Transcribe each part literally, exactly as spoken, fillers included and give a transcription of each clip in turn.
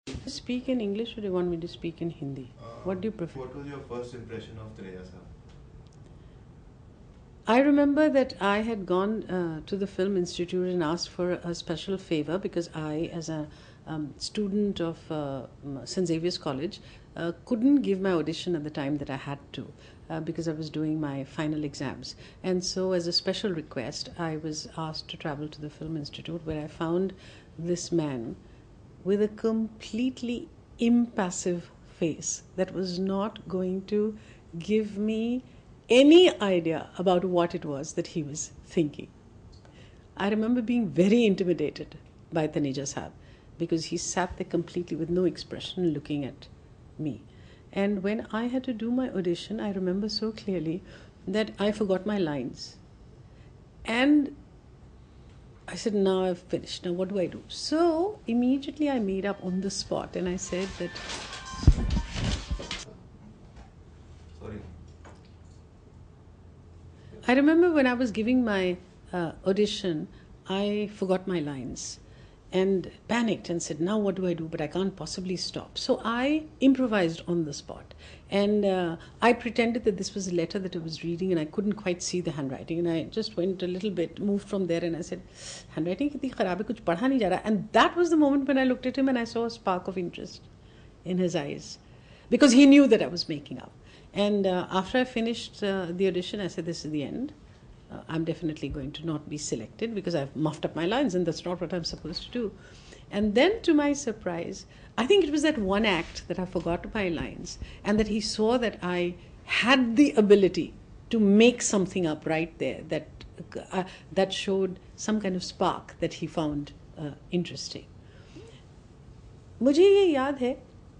Speak in English or do you want me to speak in Hindi? Uh, What do you prefer? What was your first impression of Taneja Saab? I remember that I had gone uh, to the Film Institute and asked for a special favor because I, as a um, student of uh, Saint Xavier's College, uh, couldn't give my audition at the time that I had to uh, because I was doing my final exams. And so, as a special request, I was asked to travel to the Film Institute, where I found this man with a completely impassive face that was not going to give me any idea about what it was that he was thinking. I remember being very intimidated by Taneja Saab because he sat there completely with no expression looking at me. And when I had to do my audition, I remember so clearly that I forgot my lines. And I said, now I've finished. Now what do I do? So immediately I made up on the spot and I said that... Sorry. I remember when I was giving my uh, audition, I forgot my lines and panicked and said, now what do I do? But I can't possibly stop. So I improvised on the spot. And uh, I pretended that this was a letter that I was reading and I couldn't quite see the handwriting. And I just went a little bit, moved from there and I said, handwriting kitni kharab hai, kuch padha nahi ja raha. And that was the moment when I looked at him and I saw a spark of interest in his eyes. Because he knew that I was making up. And uh, after I finished uh, the audition, I said, this is the end. Uh, I'm definitely going to not be selected because I've muffed up my lines and that's not what I'm supposed to do. And then to my surprise, I think it was that one act that I forgot my lines and that he saw that I had the ability to make something up right there that, uh, that showed some kind of spark that he found uh, interesting. मुझे ये याद है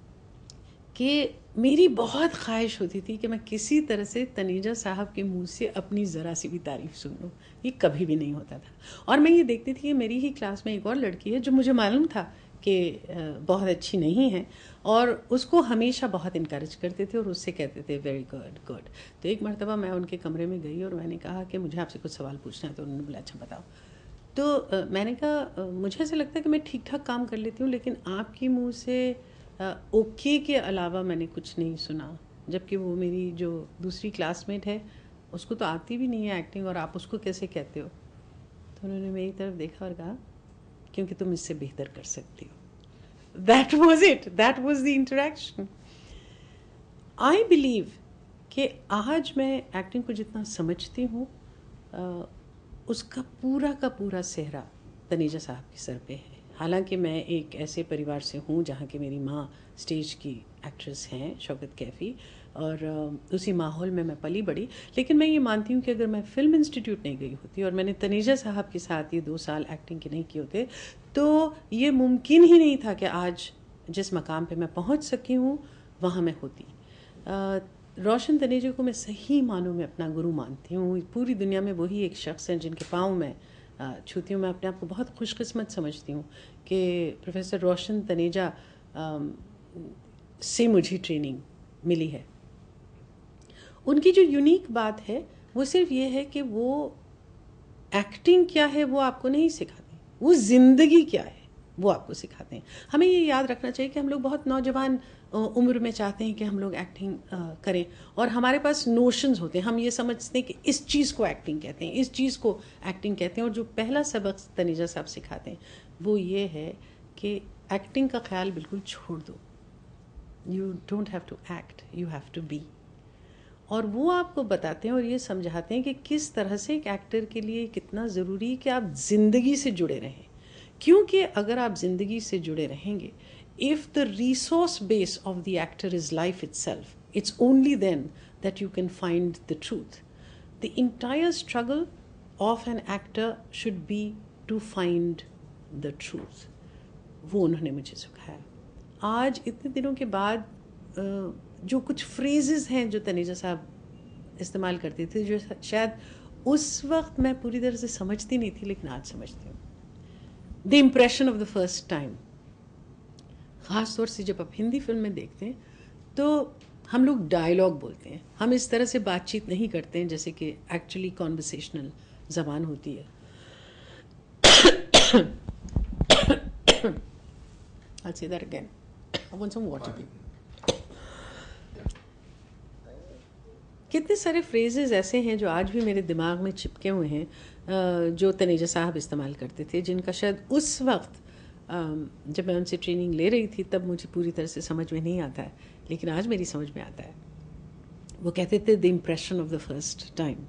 कि मेरी बहुत ख्वाहिश होती थी कि मैं किसी तरह से तनेजा साहब के मुंह से अपनी ज़रा सी भी तारीफ़ सुन लूँ. ये कभी भी नहीं होता था. और मैं ये देखती थी कि मेरी ही क्लास में एक और लड़की है जो मुझे मालूम था कि बहुत अच्छी नहीं है और उसको हमेशा बहुत इनकरेज करते थे और उससे कहते थे वेरी गुड गुड. तो एक मरतबा मैं उनके कमरे में गई और मैंने कहा कि मुझे आपसे कुछ सवाल पूछना है. तो उन्होंने बोला अच्छा बताओ. तो मैंने कहा मुझे ऐसा लगता है कि मैं ठीक ठाक काम कर लेती हूँ लेकिन आपके मुँह से ओके के अलावा मैंने कुछ नहीं सुना. जबकि वो मेरी जो दूसरी क्लासमेट है उसको तो आती भी नहीं है एक्टिंग और आप उसको कैसे कहते हो. तो उन्होंने मेरी तरफ देखा और कहा क्योंकि तुम इससे बेहतर कर सकती हो. That was it. That was the interaction. I believe कि आज मैं एक्टिंग को जितना समझती हूँ उसका पूरा का पूरा सेहरा तनेजा साहब के सर पे है. हालांकि मैं एक ऐसे परिवार से हूँ जहाँ की मेरी माँ स्टेज की एक्ट्रेस हैं शौकत कैफ़ी और उसी माहौल में मैं पली बड़ी. लेकिन मैं ये मानती हूँ कि अगर मैं फ़िल्म इंस्टीट्यूट नहीं गई होती और मैंने तनेजा साहब के साथ ये दो साल एक्टिंग के नहीं किए होते तो ये मुमकिन ही नहीं था कि आज जिस मकाम पे मैं पहुँच सकी हूँ वहाँ मैं होती. रोशन तनेजा को मैं सही मानों में अपना गुरु मानती हूँ. पूरी दुनिया में वही एक शख्स हैं जिनके पाँव में छूती हूँ. मैं अपने आप को बहुत खुशकिस्मत समझती हूँ कि प्रोफेसर रोशन तनेजा से मुझे ट्रेनिंग मिली है. उनकी जो यूनिक बात है वो सिर्फ ये है कि वो एक्टिंग क्या है वो आपको नहीं सिखाते, वो ज़िंदगी क्या है वो आपको सिखाते हैं. हमें ये याद रखना चाहिए कि हम लोग बहुत नौजवान उम्र में चाहते हैं कि हम लोग एक्टिंग करें और हमारे पास नोशंस होते हैं. हम ये समझते हैं कि इस चीज़ को एक्टिंग कहते हैं, इस चीज़ को एक्टिंग कहते हैं. और जो पहला सबक तनेजा साहब सिखाते हैं वो ये है कि एक्टिंग का ख्याल बिल्कुल छोड़ दो. You don't have to act, you have to be. और वो आपको बताते हैं और ये समझाते हैं कि किस तरह से एक एक्टर के लिए कितना ज़रूरी है कि आप ज़िंदगी से जुड़े रहें. क्योंकि अगर आप ज़िंदगी से जुड़े रहेंगे, if the resource base of the actor is life itself, it's only then that you can find the truth. The entire struggle of an actor should be to find the truth. वो उन्होंने मुझे सिखाया. आज इतने दिनों के बाद जो कुछ फ्रेजेस हैं जो तनेजा साहब इस्तेमाल करते थे जो शायद उस वक्त मैं पूरी तरह से समझती नहीं थी लेकिन आज समझती हूँ. The impression of the first time, ख़ास तौर से जब आप हिंदी फिल्म में देखते हैं तो हम लोग डायलॉग बोलते हैं. हम इस तरह से बातचीत नहीं करते हैं जैसे कि एक्चुअली कॉन्वर्सेशनल ज़बान होती है. I'll say that again. I want some water. कितने सारे फ्रेजेस ऐसे हैं जो आज भी मेरे दिमाग में चिपके हुए हैं जो तनेजा साहब इस्तेमाल करते थे, जिनका शायद उस वक्त जब मैं उनसे ट्रेनिंग ले रही थी तब मुझे पूरी तरह से समझ में नहीं आता है, लेकिन आज मेरी समझ में आता है. वो कहते थे the impression of the first time.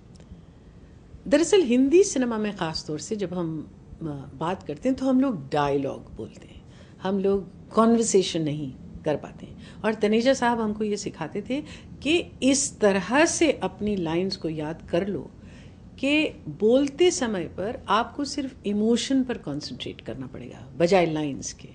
दरअसल हिंदी सिनेमा में ख़ास तौर से जब हम बात करते हैं तो हम लोग डायलॉग बोलते हैं, हम लोग कॉन्वर्सेशन नहीं कर पाते हैं. और तनेजा साहब हमको ये सिखाते थे कि इस तरह से अपनी लाइंस को याद कर लो कि बोलते समय पर आपको सिर्फ इमोशन पर कंसंट्रेट करना पड़ेगा बजाय लाइंस के,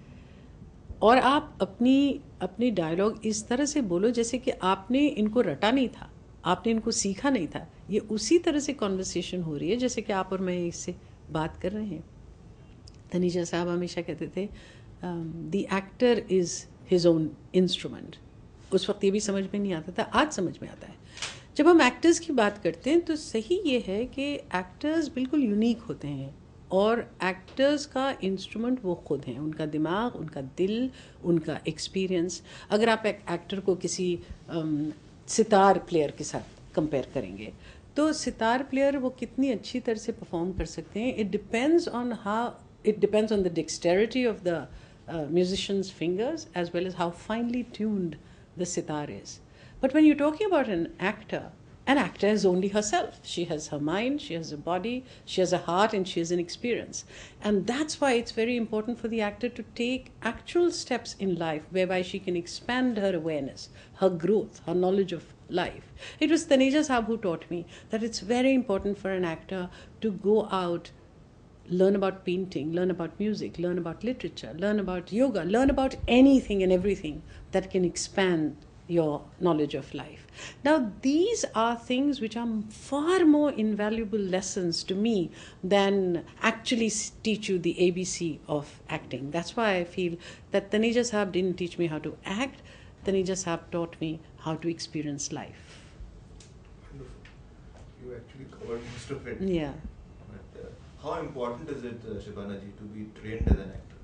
और आप अपनी अपनी डायलॉग इस तरह से बोलो जैसे कि आपने इनको रटा नहीं था, आपने इनको सीखा नहीं था. ये उसी तरह से कॉन्वर्सेशन हो रही है जैसे कि आप और मैं इससे बात कर रहे हैं. तनीजा साहब हमेशा कहते थे the actor is his own instrument. उस वक्त ये भी समझ में नहीं आता था, आज समझ में आता है. जब हम एक्टर्स की बात करते हैं तो सही ये है कि एक्टर्स बिल्कुल यूनिक होते हैं और एक्टर्स का इंस्ट्रूमेंट वो खुद हैं, उनका दिमाग, उनका दिल, उनका एक्सपीरियंस. अगर आप एक एक्टर को किसी um, सितार प्लेयर के साथ कंपेयर करेंगे तो सितार प्लेयर वो कितनी अच्छी तरह से परफॉर्म कर सकते हैं, it depends on how it depends on the dexterity of the musician's fingers as well as how finely tuned the sitar is. But when you're talking about an actor, an actor is only herself. She has her mind, she has a body, she has a heart, and she has an experience. And that's why it's very important for the actor to take actual steps in life whereby she can expand her awareness, her growth, her knowledge of life. It was Taneja Saab who taught me that it's very important for an actor to go out, learn about painting, learn about music, learn about literature, learn about yoga, learn about anything and everything that can expand your knowledge of life. Now, these are things which are far more invaluable lessons to me than actually teach you the A B C of acting. That's why I feel that Taneja Saab didn't teach me how to act. Taneja Saab taught me how to experience life. Wonderful. You actually covered most of it. Yeah. How important is it, uh, Shibana ji, to be trained as an actor?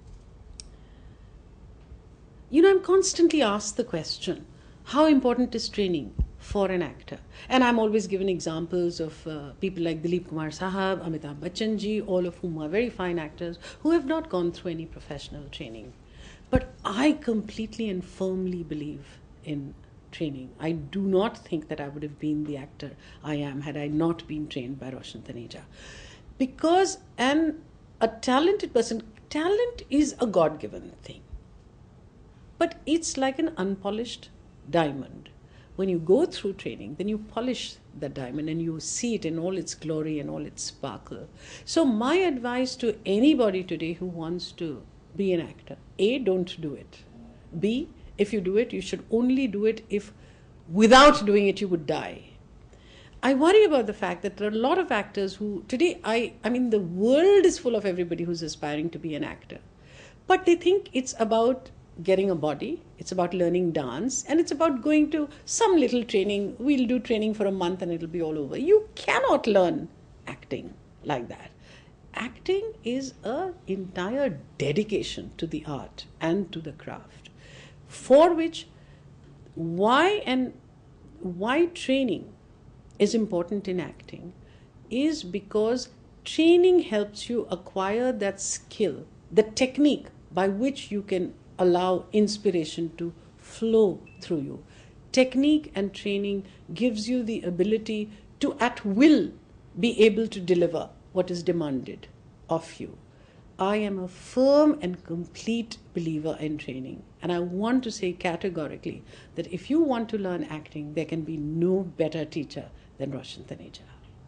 You know, I'm constantly asked the question, how important is training for an actor? And I'm always given examples of uh, people like Dilip Kumar Sahab, Amitabh Bachchan ji, all of whom are very fine actors who have not gone through any professional training. But I completely and firmly believe in training. I do not think that I would have been the actor I am had I not been trained by Roshan Taneja. Because an, a talented person, talent is a God-given thing. But it's like an unpolished diamond. When you go through training, then you polish the diamond and you see it in all its glory and all its sparkle. So my advice to anybody today who wants to be an actor, A, don't do it. B, if you do it, you should only do it if without doing it you would die. I worry about the fact that there are a lot of actors who, today, I, I mean, the world is full of everybody who's aspiring to be an actor. But they think it's about getting a body, it's about learning dance, and it's about going to some little training. We'll do training for a month and it'll be all over. You cannot learn acting like that. Acting is an entire dedication to the art and to the craft, for which why and why training is important in acting is because training helps you acquire that skill, the technique by which you can allow inspiration to flow through you. Technique and training gives you the ability to at will be able to deliver what is demanded of you. I am a firm and complete believer in training, and I want to say categorically that if you want to learn acting, there can be no better teacher than Roshan Taneja.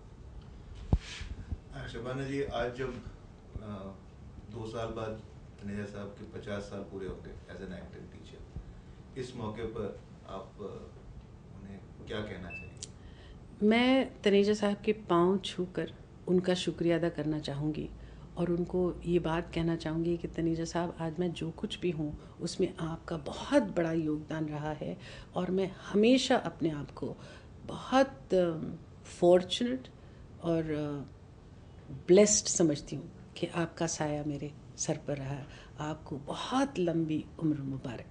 Shabana ji, आज जब दो साल बाद तनेजा साहब के पचास साल पूरे होंगे एज एन एक्टिंग टीचर, इस मौके पर आप उन्हें क्या कहना चाहिए? मैं तनेजा साहब के पांव छूकर उनका शुक्रिया अदा करना चाहूँगी और उनको ये बात कहना चाहूँगी कि तनेजा साहब, आज मैं जो कुछ भी हूँ उसमें आपका बहुत बड़ा योगदान रहा है और मैं हमेशा अपने आप को बहुत फॉर्चुनेट और ब्लेस्ड समझती हूँ कि आपका साया मेरे सर पर रहा, आपको बहुत लंबी उम्र मुबारक।